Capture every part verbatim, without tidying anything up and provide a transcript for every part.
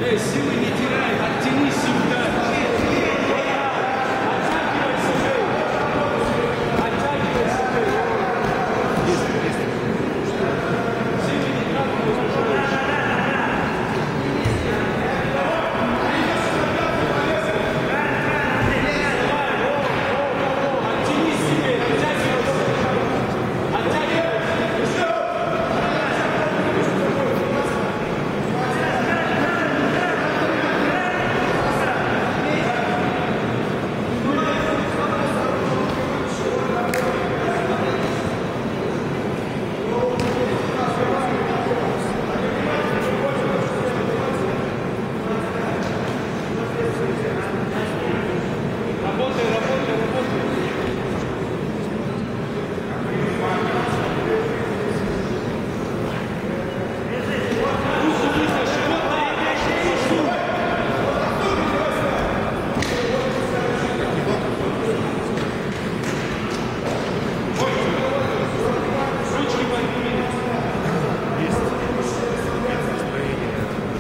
Силы не теряй, оттяни сюда. Оттягивай себе. Оттягивай себе. Есть, есть. Силы не трать. Оттяни себе, оттягивай. Оттягивай. Работай, работай, работай. Руку выше, живот наебешь, пошел. Ручки подними. Есть. Настроение.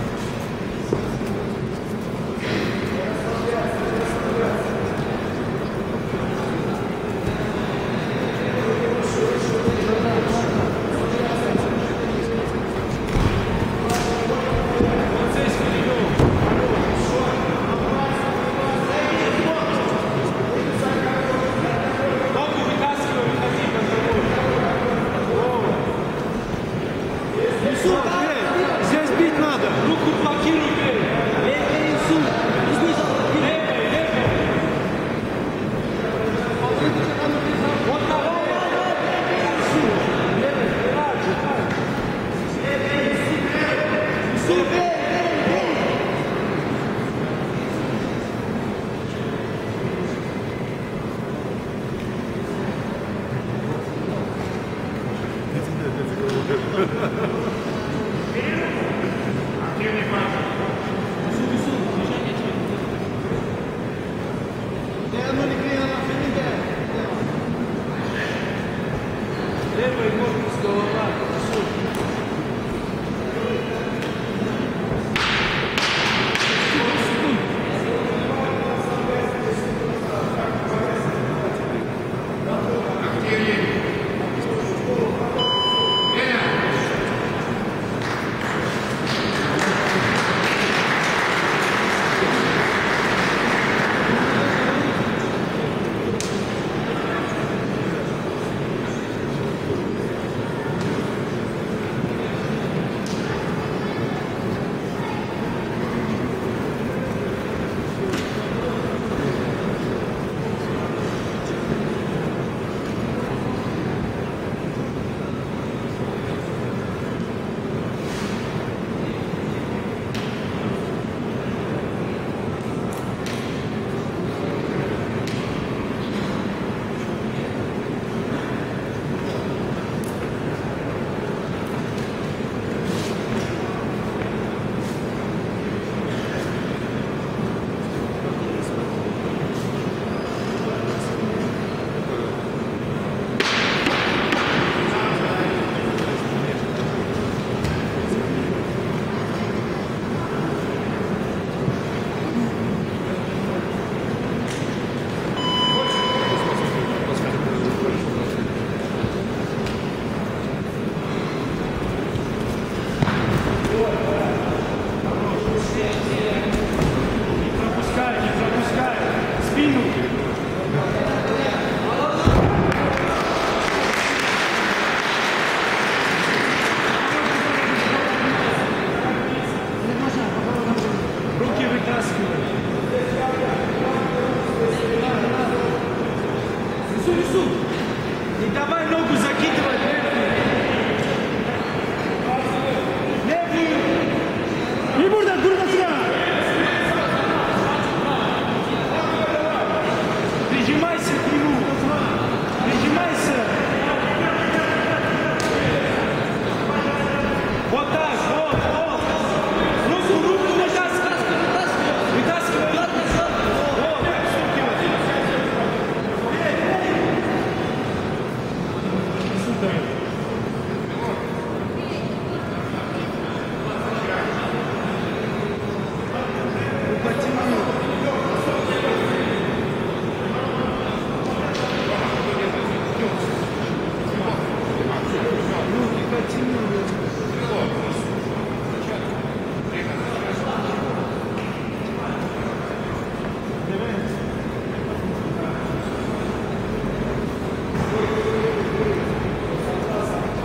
Вот здесь перейдем. Ногу вытаскивай, выходи под тобой. Несу, бей. Здесь бить надо. Руку блокируй, бей. Бей, бей, несу. Левой, левой. Вот так. Несу. Левой, раньше, так. Несу, бей, бей, бей. Левый корпус, голова. Несу.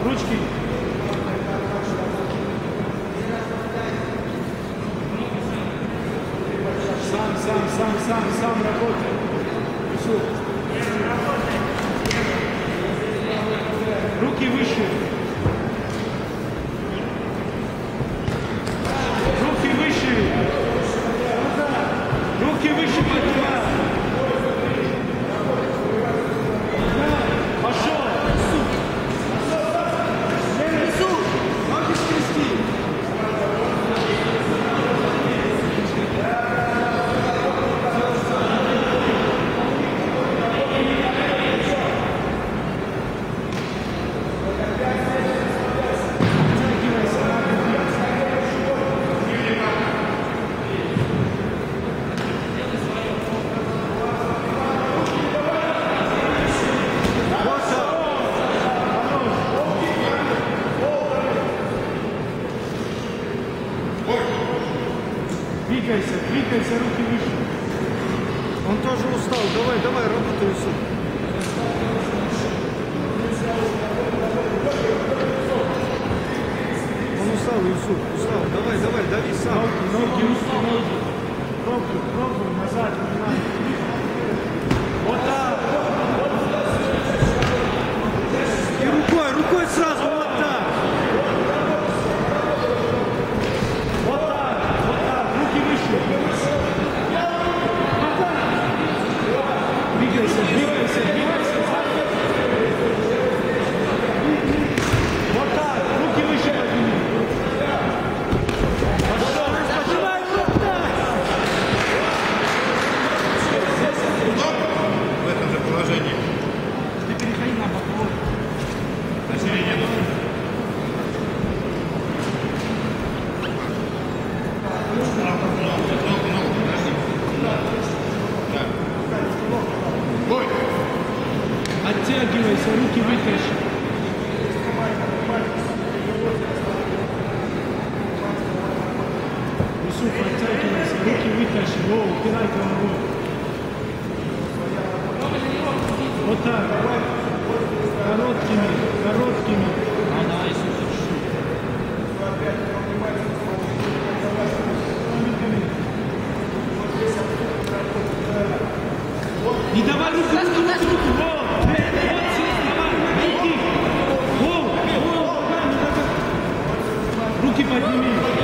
Ручки. Сам, сам, сам, сам, сам работай. Все. Руки выше. Руки выше. Руки выше поднимай. Пошел. Ноги скрести. Двигайся, двигайся, руки выше. Он тоже устал. Давай, давай, работай, Юсуф. Он устал, Юсуф, устал. Давай, давай, дави сам. Ноги, ноги, руки, ноги. Пробуй, пробуй, назад, внимание. Вот так. И рукой, рукой сразу, вот так. Вот так, вот так, руки выше. Двигайся, двигайся, двигайся. Вот так, руки выше подними. Пошел, поднимай вот так. В этом же положении. Ты переходи на боковой. На середину. Ногу, ногу, ногу, подожди. Так. Бой. Оттягивайся, руки вытащи. Юсуф, оттягивайся, руки вытащи. Во, упирай головой. Вот так. Короткими, короткими. Не давай руку, руку, руку, руку. Во, вот здесь, давай, руки. Во, во, руки подними.